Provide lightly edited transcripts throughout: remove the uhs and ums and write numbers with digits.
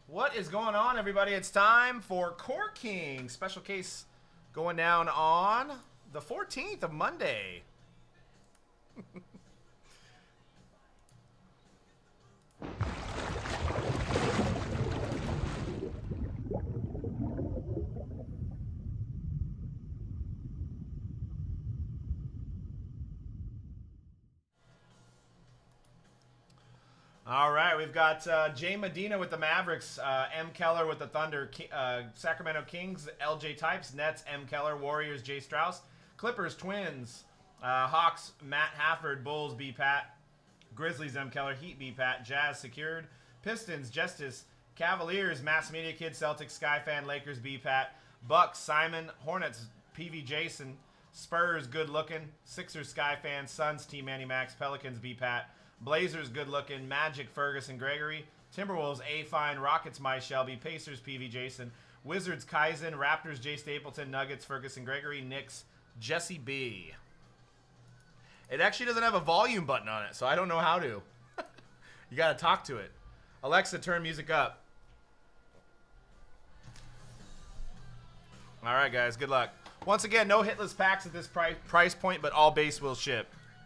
What is going on, everybody? It's time for Court King special case going down on the 14th of Monday. All right, we've got Jay Medina with the Mavericks, M. Keller with the Thunder, Sacramento Kings, LJ Types, Nets, M. Keller, Warriors, Jay Strauss, Clippers, Twins, Hawks, Matt Hafford, Bulls, B. Pat, Grizzlies, M. Keller, Heat, B. Pat, Jazz, Secured, Pistons, Justice, Cavaliers, Mass Media Kid, Celtics, Skyfan, Lakers, B. Pat, Bucks, Simon, Hornets, PV Jason, Spurs, Good Looking, Sixers, Skyfan, Suns, T. Manny Max, Pelicans, B. Pat, Blazers, Good Looking, Magic, Ferguson, Gregory, Timberwolves, A. Fine, Rockets, My Shelby, Pacers, PV Jason, Wizards, Kaizen, Raptors, Jay Stapleton, Nuggets, Ferguson, Gregory, Knicks, Jesse B. It actually doesn't have a volume button on it, so I don't know how to. You got to talk to it. Alexa, turn music up. All right, guys, good luck. Once again, no hitless packs at this price point, but all base will ship.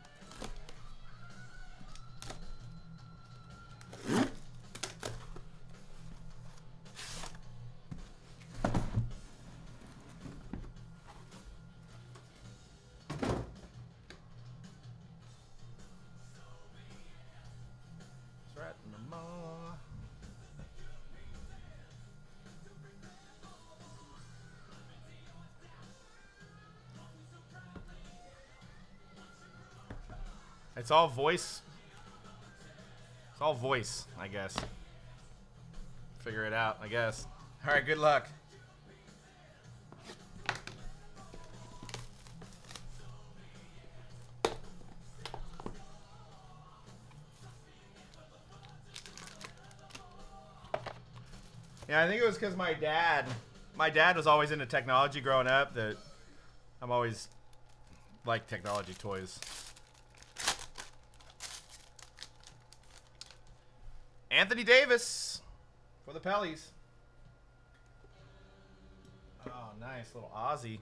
It's all voice. It's all voice, I guess. Figure it out, I guess. All right, good luck. Yeah, I think it was because my dad was always into technology growing up that I'm always like technology toys. Anthony Davis for the Pellies. Oh, nice little Aussie.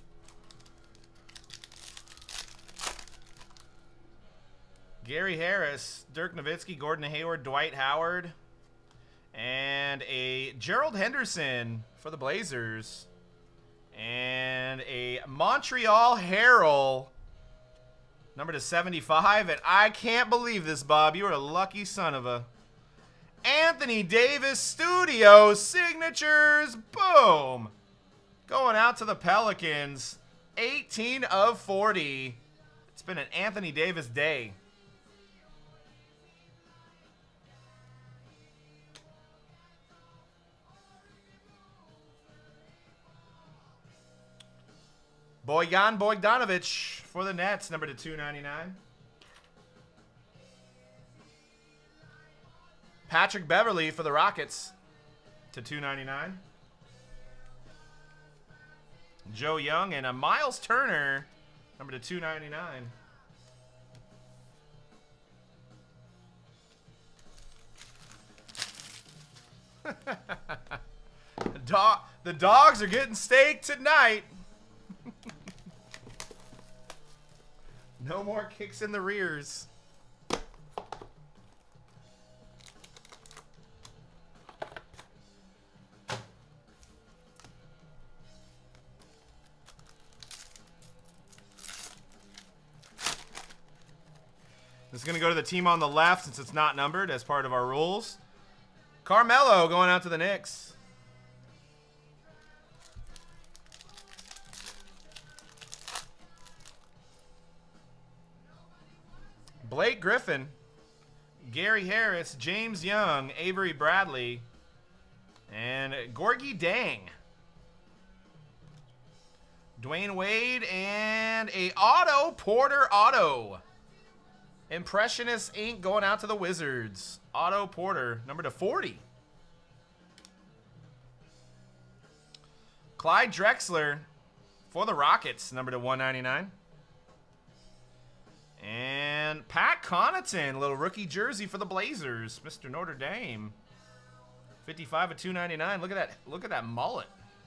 Gary Harris, Dirk Nowitzki, Gordon Hayward, Dwight Howard, and a Gerald Henderson for the Blazers, and a Montreal Herald, number to 75. And I can't believe this, Bob. You are a lucky son of a... Anthony Davis Studio Signatures. Boom. Going out to the Pelicans. 18 of 40. It's been an Anthony Davis day. Bojan Bogdanovic for the Nets, number to 299. Patrick Beverly for the Rockets to 299. Joe Young and a Miles Turner, number to 299. The dogs are getting steak tonight. No more kicks in the rears. This is going to go to the team on the left since it's not numbered as part of our rules. Carmelo going out to the Knicks. Blake Griffin, Gary Harris, James Young, Avery Bradley, and Gorgie Dang. Dwayne Wade and a Otto Porter auto. Impressionist Inc. going out to the Wizards. Otto Porter, number to 40. Clyde Drexler for the Rockets, number to 199. And Pat Connaughton, little rookie jersey for the Blazers, Mr. Notre Dame. 55 of 299. Look at that. Look at that mullet.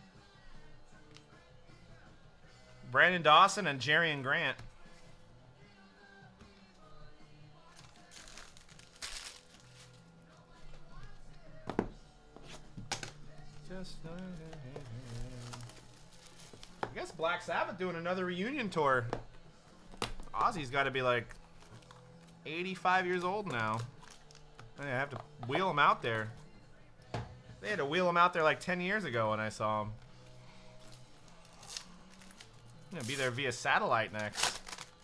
Brandon Dawson and Jerrion Grant. I guess Black Sabbath doing another reunion tour. Ozzy's got to be like 85 years old now. I have to wheel him out there. They had to wheel him out there like 10 years ago when I saw him. I'm gonna be there via satellite next.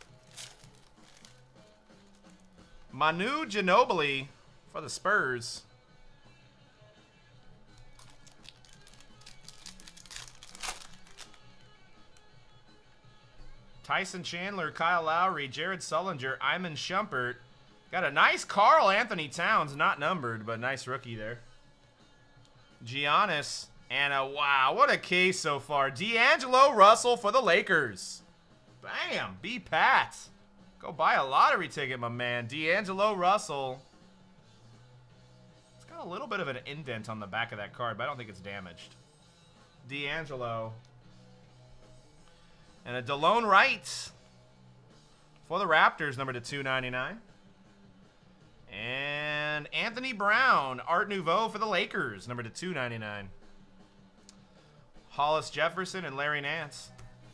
Manu Ginobili for the Spurs. Tyson Chandler, Kyle Lowry, Jared Sullinger, Iman Shumpert. Got a nice Karl Anthony Towns, not numbered, but nice rookie there. Giannis, and a wow, what a case so far. D'Angelo Russell for the Lakers. Bam, B-Pat. Go buy a lottery ticket, my man. D'Angelo Russell. It's got a little bit of an indent on the back of that card, but I don't think it's damaged. D'Angelo. And a DeLone Wright for the Raptors, number to 299. And Anthony Brown, Art Nouveau for the Lakers, number to 299. Hollis Jefferson and Larry Nance.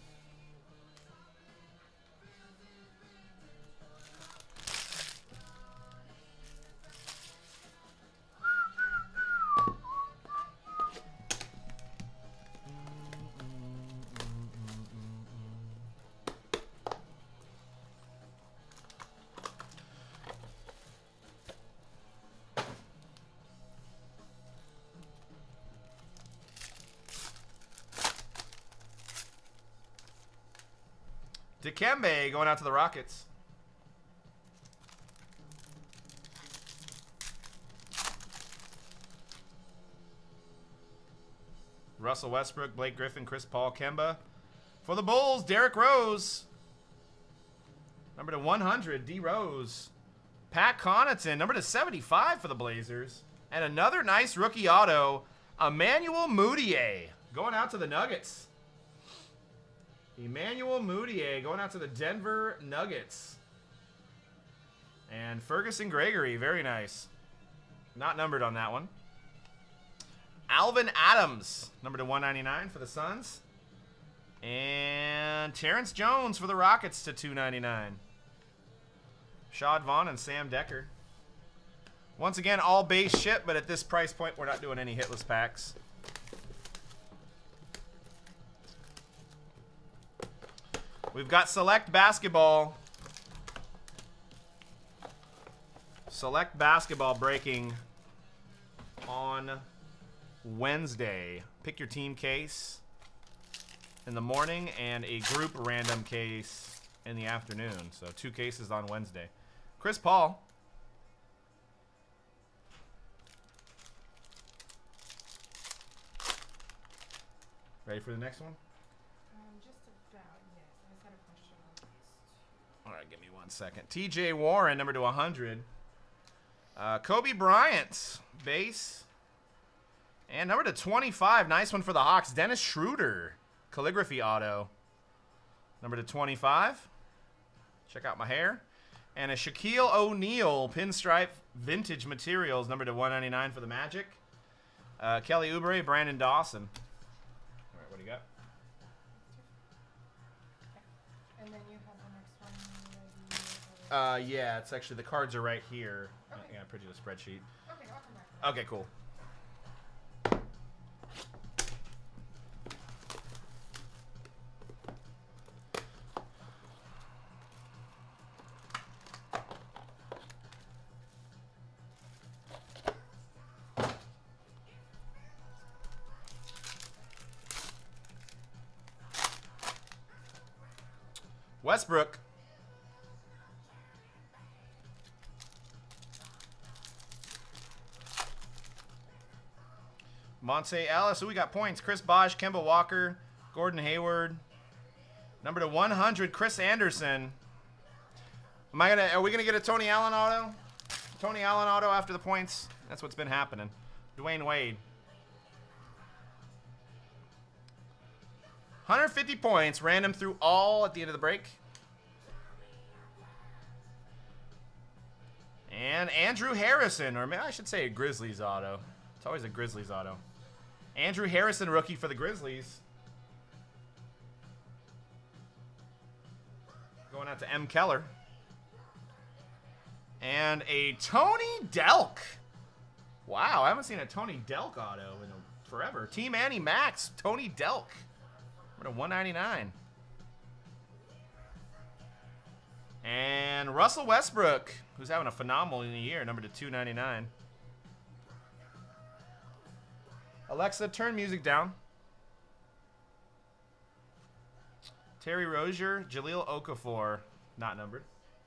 Dikembe going out to the Rockets. Russell Westbrook, Blake Griffin, Chris Paul, Kemba. For the Bulls, Derrick Rose. Number to 100, D. Rose. Pat Connaughton, number to 75 for the Blazers. And another nice rookie auto, Emmanuel Mudiay, going out to the Nuggets. Emmanuel Mudiay going out to the Denver Nuggets. And Ferguson Gregory, very nice. Not numbered on that one. Alvin Adams, number to 199 for the Suns. And Terrence Jones for the Rockets to 299. Shad Vaughn and Sam Decker. Once again, all base ship, but at this price point, we're not doing any hitless packs. We've got Select Basketball. Select Basketball breaking on Wednesday. Pick your team case in the morning and a group random case in the afternoon. So 2 cases on Wednesday. Chris Paul. Ready for the next one? Just about, yes. I just had a question on this. All right, give me 1 second. TJ Warren, number to 100. Kobe Bryant, base. And number to 25, nice one for the Hawks. Dennis Schroeder, calligraphy auto. Number to 25. Check out my hair. And a Shaquille O'Neal, pinstripe, vintage materials, number to 199 for the Magic. Kelly Oubre, Brandon Dawson. All right, what do you got? And then you have the next one ready. Yeah, it's actually, the cards are right here. Okay. Yeah, I printed a spreadsheet. Okay, I'll come back. Okay, cool. Westbrook. Monte Ellis. Who we got points? Chris Bosh, Kemba Walker, Gordon Hayward. Number to 100, Chris Anderson. Are we gonna get a Tony Allen auto? Tony Allen auto after the points. That's what's been happening. Dwayne Wade. 150 points. Random through all at the end of the break. And Andrew Harrison, or maybe I should say a Grizzlies auto. It's always a Grizzlies auto. Andrew Harrison, rookie for the Grizzlies. Going out to M. Keller. And a Tony Delk. Wow, I haven't seen a Tony Delk auto in forever. Team Annie Max, Tony Delk. Number to 199. And Russell Westbrook, who's having a phenomenal year, number to 299. Alexa, turn music down. Terry Rozier, Jahlil Okafor, not numbered.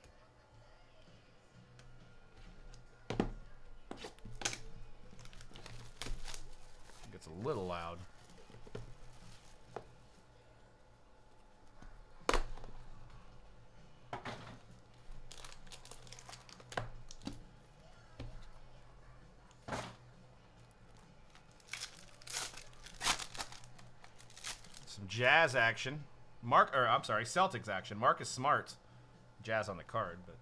Gets a little loud. Jazz action. I'm sorry, Celtics action. Marcus Smart. Jazz on the card, but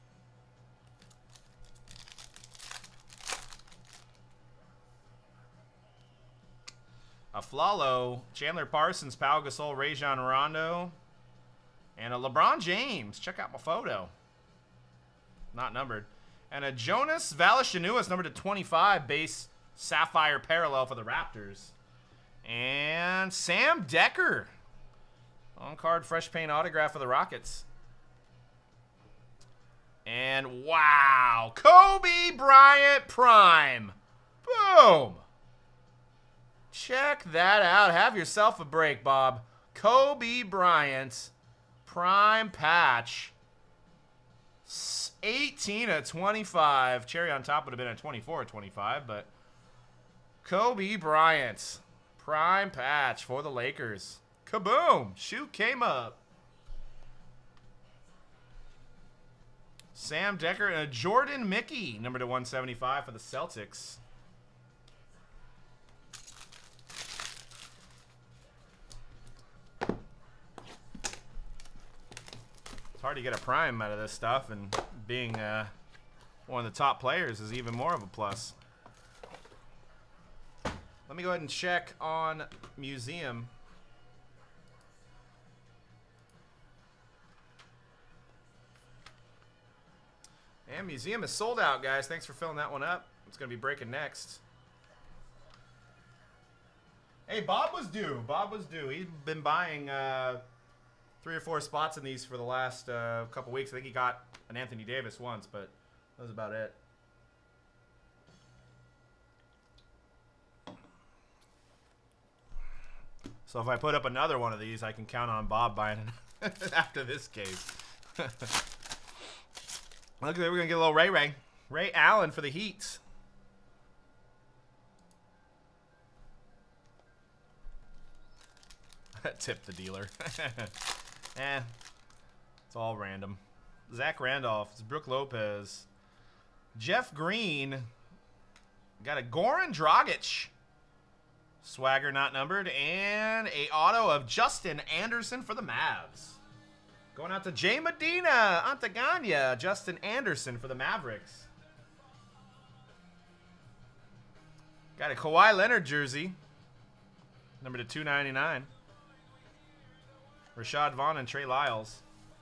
Aflalo, Chandler Parsons, Pau Gasol, Rajon Rondo, and a LeBron James. Check out my photo. Not numbered. And a Jonas Valanciunas, number to 25, base sapphire parallel for the Raptors. And Sam Decker. On-card fresh paint autograph for the Rockets. And wow, Kobe Bryant Prime. Boom. Check that out. Have yourself a break, Bob. Kobe Bryant Prime patch. 18 of 25. Cherry on top would have been a 24 of 25, but Kobe Bryant Prime patch for the Lakers. Kaboom! Shoe came up. Sam Decker and a Jordan Mickey, number to 175 for the Celtics. It's hard to get a prime out of this stuff, and being one of the top players is even more of a plus. Let me go ahead and check on Museum. And Museum is sold out, guys. Thanks for filling that one up. It's going to be breaking next. Hey, Bob was due. Bob was due. He's been buying 3 or 4 spots in these for the last couple weeks. I think he got an Anthony Davis once, but that was about it. So if I put up another one of these, I can count on Bob buying it after this case. Look, we're going to get a little Ray Allen for the Heat. Tip the dealer. It's all random. Zach Randolph. It's Brooke Lopez. Jeff Green. Got a Goran Dragic. Swagger not numbered. And a auto of Justin Anderson for the Mavs. Going out to Jay Medina, Antagania, Justin Anderson for the Mavericks. Got a Kawhi Leonard jersey, number to 299. Rashad Vaughn and Trey Lyles.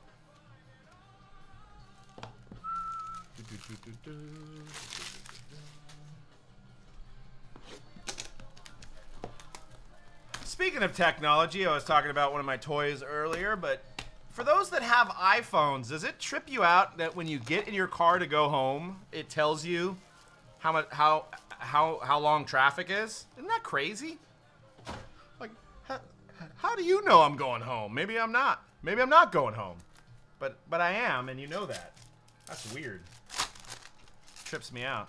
Speaking of technology, I was talking about one of my toys earlier, but for those that have iPhones, does it trip you out that when you get in your car to go home, it tells you how long traffic is? Isn't that crazy? Like, how do you know I'm going home? Maybe I'm not. Maybe I'm not going home. But I am, and you know that. That's weird. Trips me out.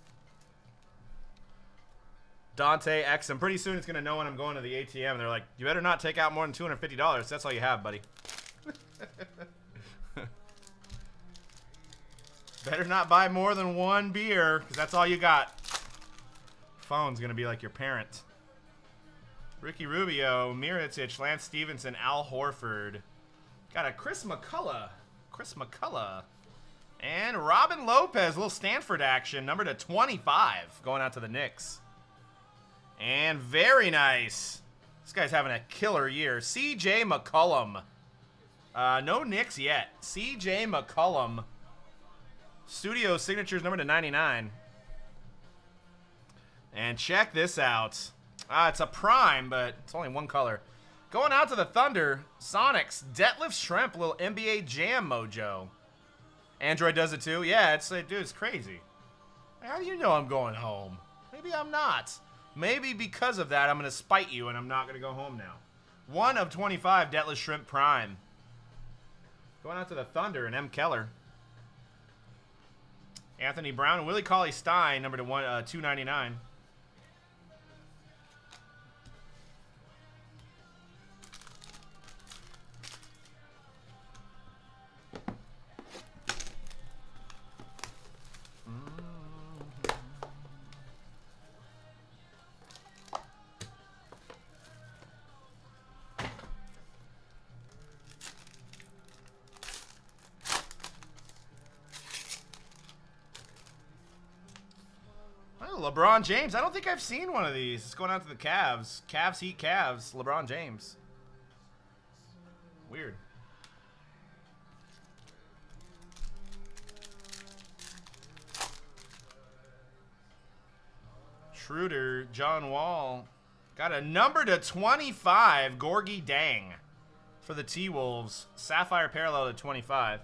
Dante X, and pretty soon it's going to know when I'm going to the ATM. And they're like, you better not take out more than $250. That's all you have, buddy. Better not buy more than 1 beer, because that's all you got. phone's going to be like your parent. Ricky Rubio, Mirotic, Lance Stevenson, Al Horford. Got a Chris McCullough. Chris McCullough. And Robin Lopez, a little Stanford action, number to 25, going out to the Knicks. And very nice. This guy's having a killer year. C.J. McCollum. No Knicks yet. C.J. McCollum. Studio signatures, number to 99. And check this out. It's a prime, but it's only one color. Going out to the Thunder, Sonics, Detlef Schrempf, a little NBA Jam mojo. Android does it too? Yeah, it's like, dude, it's crazy. How do you know I'm going home? Maybe I'm not. Maybe because of that, I'm going to spite you and I'm not going to go home now. 1 of 25, Detlef Schrempf prime. Going out to the Thunder and M. Keller. Anthony Brown and Willie Cauley-Stein, number to 299. LeBron James. I don't think I've seen one of these. It's going out to the Cavs. Cavs, Heat, Cavs. LeBron James. Weird. Schroeder, John Wall. Got a number to 25. Gorgie Dang for the T-Wolves. Sapphire parallel to 25.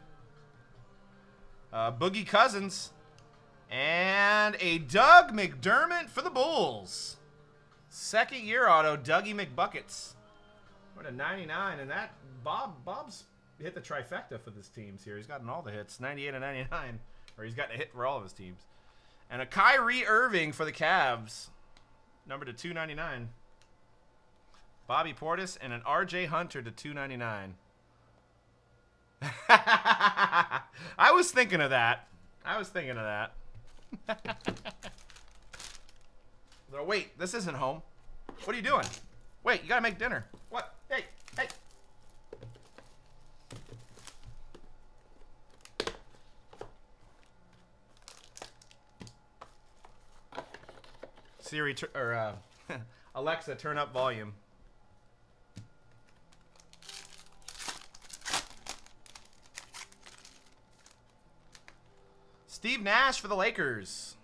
Boogie Cousins. And a Doug McDermott for the Bulls. Second year auto, Dougie McBuckets. What a 99. And that, Bob's hit the trifecta for this teams here. He's gotten all the hits, 98 and 99. Or he's gotten a hit for all of his teams. And a Kyrie Irving for the Cavs. Number to 299. Bobby Portis and an RJ Hunter to 299. I was thinking of that. Oh, wait, this isn't home. What are you doing? Wait, you gotta make dinner. What? Hey, hey. Siri, Alexa, turn up volume. Steve Nash for the Lakers.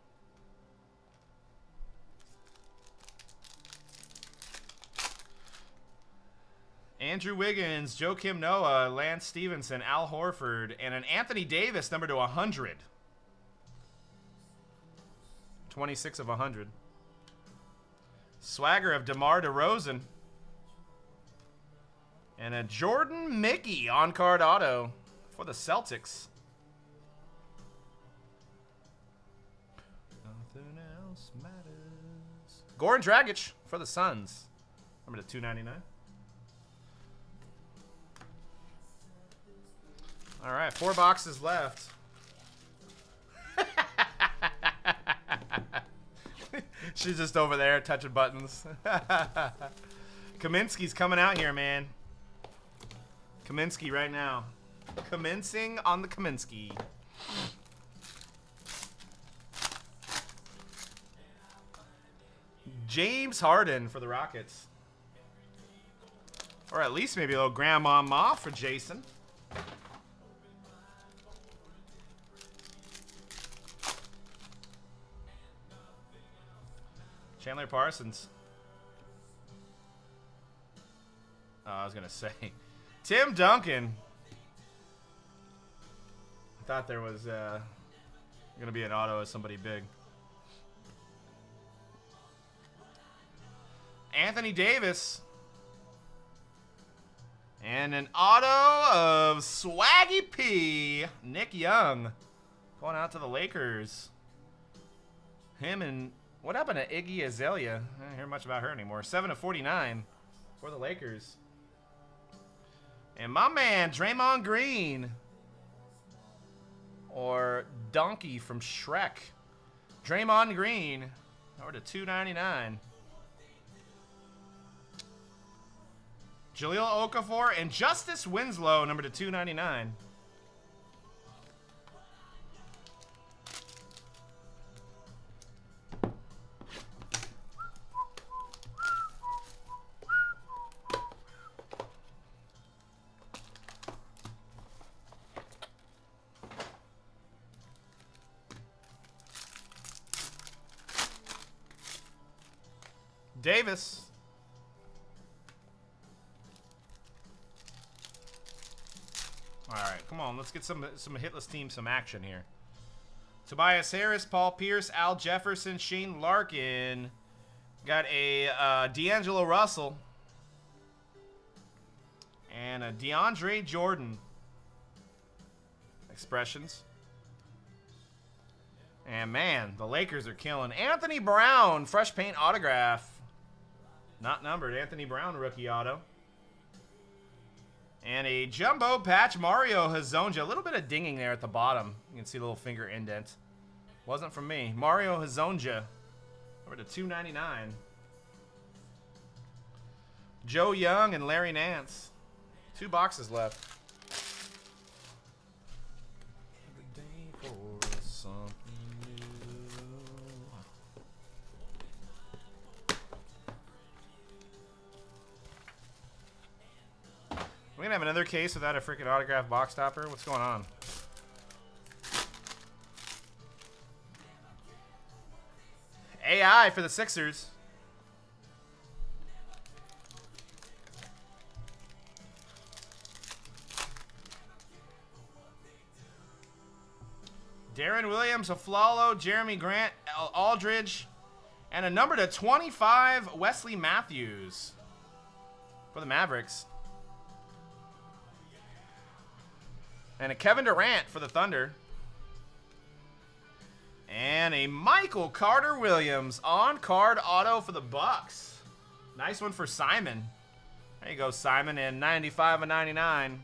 Andrew Wiggins, Joakim Noah, Lance Stevenson, Al Horford, and an Anthony Davis number to 100. 26 of 100. Swagger of DeMar DeRozan. And a Jordan Mickey on-card auto for the Celtics. Nothing else matters. Goran Dragic for the Suns. Number to 299. All right, 4 boxes left. She's just over there touching buttons. Kaminsky's coming out here, man. Kaminsky right now. Commencing on the Kaminsky. James Harden for the Rockets. Or at least maybe a little Grandma Ma for Jason. Chandler Parsons. I was going to say. Tim Duncan. I thought there was going to be an auto of somebody big. Anthony Davis. And an auto of Swaggy P. Nick Young. Going out to the Lakers. Him and... What happened to Iggy Azalea? I don't hear much about her anymore. 7 of 49 for the Lakers. And my man, Draymond Green. Or Donkey from Shrek. Draymond Green. Over to 299. Jahlil Okafor and Justice Winslow, number to 299. Davis. All right, come on. Let's get some hitless teams some action here. Tobias Harris, Paul Pierce, Al Jefferson, Shane Larkin. Got a D'Angelo Russell. And a DeAndre Jordan. Expressions. And man, the Lakers are killing. Anthony Brown, fresh paint autograph. Not numbered. Anthony Brown, rookie auto. And a jumbo patch, Mario Hezonja. A little bit of dinging there at the bottom. You can see a little finger indent. Wasn't from me. Mario Hezonja. Over to 299. Joe Young and Larry Nance. 2 boxes left. Every day for something new. We're gonna have another case without a freaking autograph box topper. What's going on? AI for the Sixers. Darren Williams, Aflalo, Jeremy Grant, Aldridge, and a number to 25, Wesley Matthews for the Mavericks. And a Kevin Durant for the Thunder. And a Michael Carter Williams on-card auto for the Bucks. Nice one for Simon. There you go, Simon, in 95 and 99.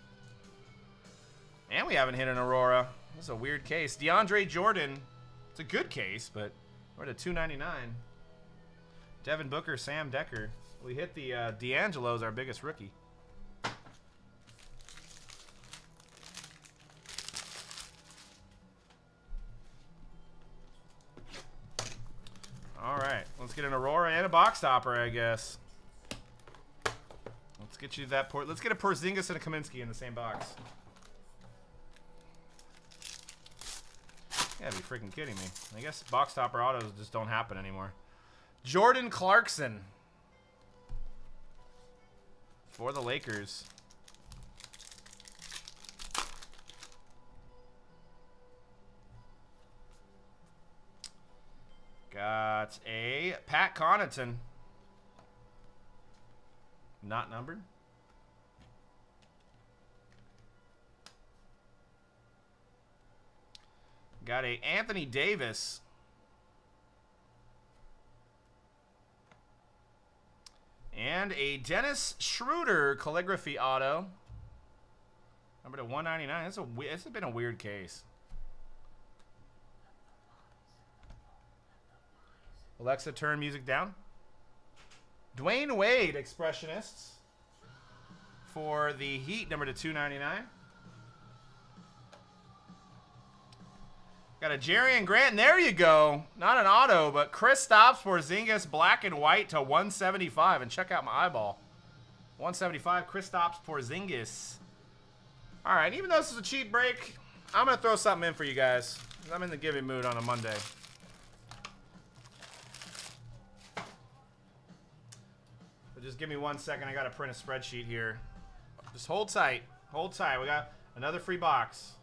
And we haven't hit an Aurora. This is a weird case. DeAndre Jordan. It's a good case, but we're at 299. Devin Booker, Sam Decker. We hit the D'Angelo's our biggest rookie. All right, let's get an Aurora and a box topper, I guess. Let's get you that port. Let's get a Porzingis and a Kaminsky in the same box. You gotta be freaking kidding me. I guess box topper autos just don't happen anymore. Jordan Clarkson for the Lakers. Got a Pat Connaughton. Not numbered. Got a Anthony Davis. And a Dennis Schroeder calligraphy auto. Number to 199. This has been a weird case. Alexa, turn music down. Dwayne Wade, Expressionists. For the Heat, number to 299. Got a Jerry and Grant, and there you go. Not an auto, but Kristaps Porzingis, black and white to 175. And check out my eyeball. 175, Kristaps Porzingis. All right, even though this is a cheap break, I'm going to throw something in for you guys. I'm in the giving mood on a Monday. But just give me 1 second. I got to print a spreadsheet here. Just hold tight. Hold tight. We got another free box.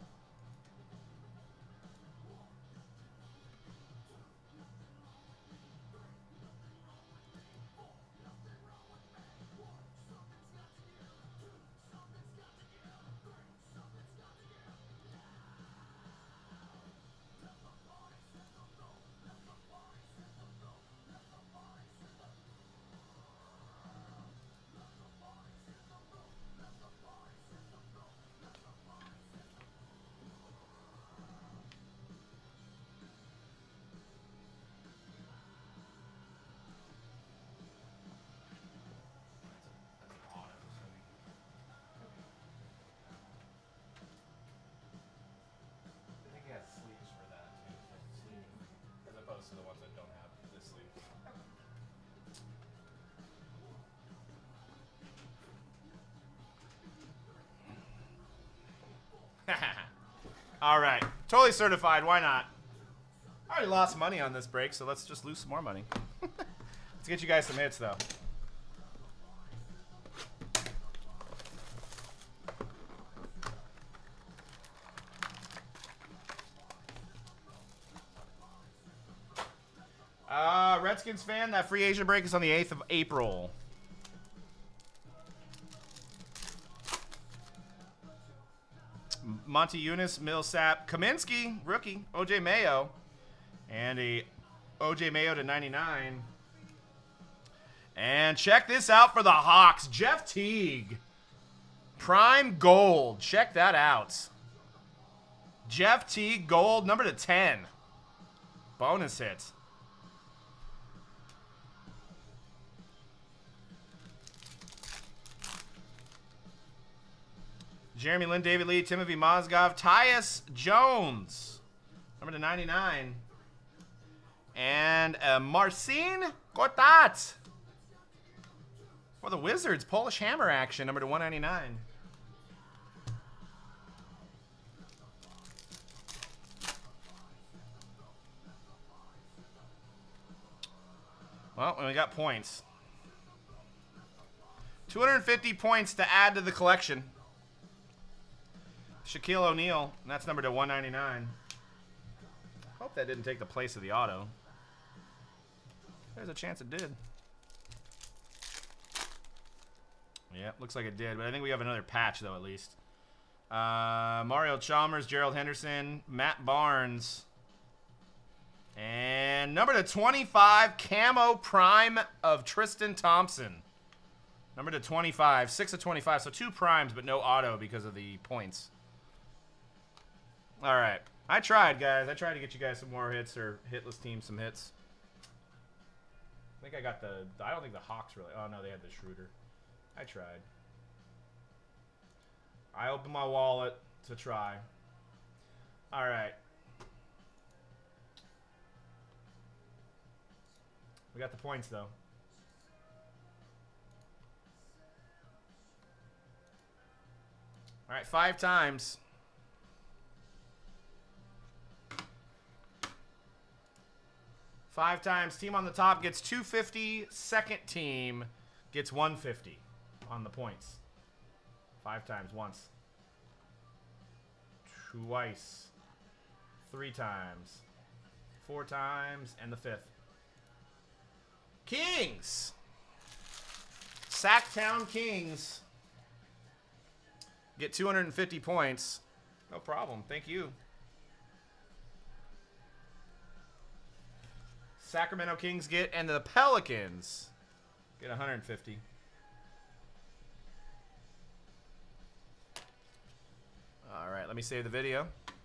All right. Totally certified. Why not? I already lost money on this break, so let's just lose some more money. Let's get you guys some hits, though. Redskins fan, that free agent break is on the 8th of April. Monty Eunice, Millsap, Kaminsky, rookie, OJ Mayo, and a OJ Mayo to 99. And check this out for the Hawks, Jeff Teague, prime gold. Check that out. Jeff Teague, gold, number to 10. Bonus hit. Jeremy Lin, David Lee, Timothy Mozgov, Tyus Jones, number to 99. And Marcin Gortat for the Wizards, Polish Hammer action, number to 199. Well, we got points. 250 points to add to the collection. Shaquille O'Neal, and that's number to 199. Hope that didn't take the place of the auto. There's a chance it did. Yeah, looks like it did, but I think we have another patch, though, at least. Mario Chalmers, Gerald Henderson, Matt Barnes. And number to 25, Camo Prime of Tristan Thompson. Number to 25, 6 of 25, so 2 primes, but no auto because of the points. All right. I tried, guys. I tried to get you guys some more hits, or hitless team some hits. I think I got the... I don't think the Hawks really... Oh, no, they had the Schroeder. I tried. I opened my wallet to try. All right. We got the points, though. All right, 5 times. 5 times. Team on the top gets 250. Second team gets 150 on the points. 5 times. Once. Twice. 3 times. 4 times. And the 5th. Kings. Sacktown Kings. Get 250 points. No problem. Thank you. Sacramento Kings get, and the Pelicans get 150. All right, let me save the video.